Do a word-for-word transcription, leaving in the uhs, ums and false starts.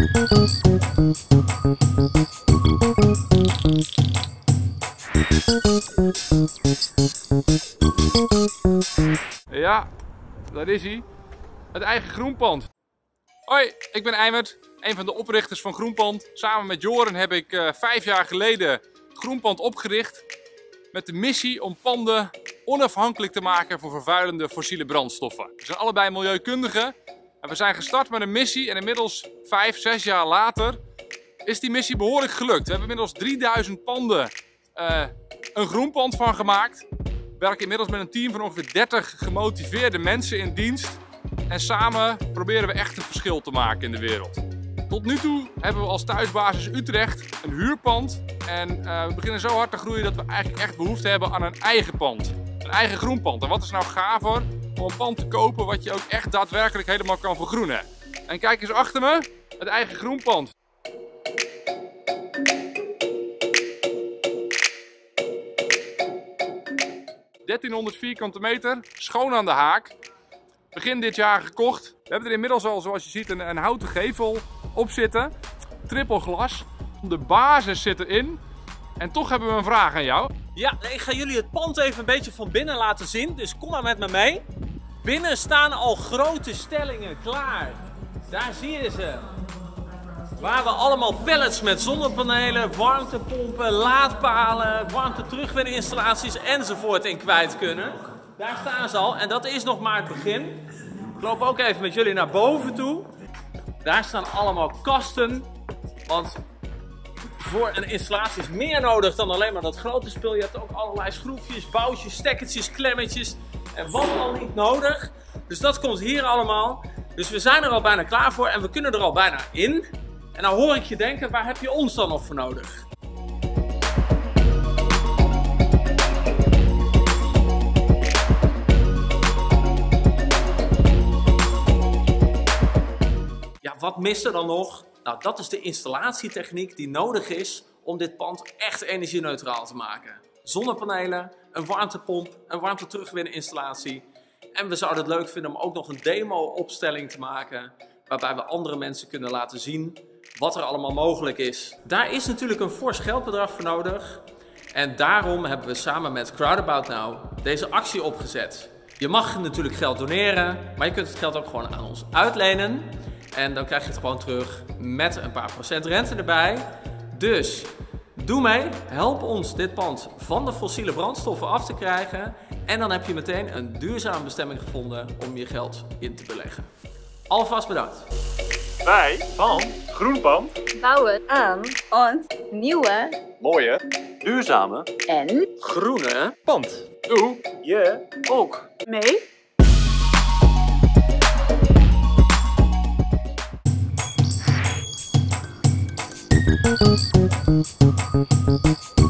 Ja, daar is hij. Het eigen groenpand. Hoi, ik ben Eimert, een van de oprichters van Groenpand. Samen met Joren heb ik uh, vijf jaar geleden Groenpand opgericht. Met de missie om panden onafhankelijk te maken van vervuilende fossiele brandstoffen. We zijn allebei milieukundigen. En we zijn gestart met een missie en inmiddels vijf, zes jaar later is die missie behoorlijk gelukt. We hebben inmiddels drieduizend panden uh, een groenpand van gemaakt. We werken inmiddels met een team van ongeveer dertig gemotiveerde mensen in dienst. En samen proberen we echt een verschil te maken in de wereld. Tot nu toe hebben we als thuisbasis Utrecht een huurpand. En uh, we beginnen zo hard te groeien dat we eigenlijk echt behoefte hebben aan een eigen pand. Een eigen groenpand. En wat is nou gaver om een pand te kopen wat je ook echt daadwerkelijk helemaal kan vergroenen. En kijk eens achter me, het eigen groenpand. dertienhonderd vierkante meter, schoon aan de haak. Begin dit jaar gekocht. We hebben er inmiddels al, zoals je ziet, een, een houten gevel op zitten. Triple glas. De basis zit erin. En toch hebben we een vraag aan jou. Ja, ik ga jullie het pand even een beetje van binnen laten zien. Dus kom maar met me mee. Binnen staan al grote stellingen klaar. Daar zie je ze. Waar we allemaal pallets met zonnepanelen, warmtepompen, laadpalen, warmte-terugwinninstallaties enzovoort in kwijt kunnen. Daar staan ze al en dat is nog maar het begin. Ik loop ook even met jullie naar boven toe. Daar staan allemaal kasten. Want voor een installatie is meer nodig dan alleen maar dat grote spul. Je hebt ook allerlei schroefjes, boutjes, stekkertjes, klemmetjes en wat al niet nodig. Dus dat komt hier allemaal. Dus we zijn er al bijna klaar voor en we kunnen er al bijna in. En nou hoor ik je denken, waar heb je ons dan nog voor nodig? Ja, wat mist er dan nog? Nou, dat is de installatietechniek die nodig is om dit pand echt energie-neutraal te maken. Zonnepanelen, een warmtepomp, een warmte-terugwinninstallatie. En we zouden het leuk vinden om ook nog een demo-opstelling te maken, waarbij we andere mensen kunnen laten zien wat er allemaal mogelijk is. Daar is natuurlijk een fors geldbedrag voor nodig. En daarom hebben we samen met Crowdabout Now deze actie opgezet. Je mag natuurlijk geld doneren, maar je kunt het geld ook gewoon aan ons uitlenen. En dan krijg je het gewoon terug met een paar procent rente erbij. Dus doe mee, help ons dit pand van de fossiele brandstoffen af te krijgen. En dan heb je meteen een duurzame bestemming gevonden om je geld in te beleggen. Alvast bedankt. Wij van Groenpand bouwen aan ons nieuwe, mooie, duurzame en groene pand. Doe je ook mee? Thank you.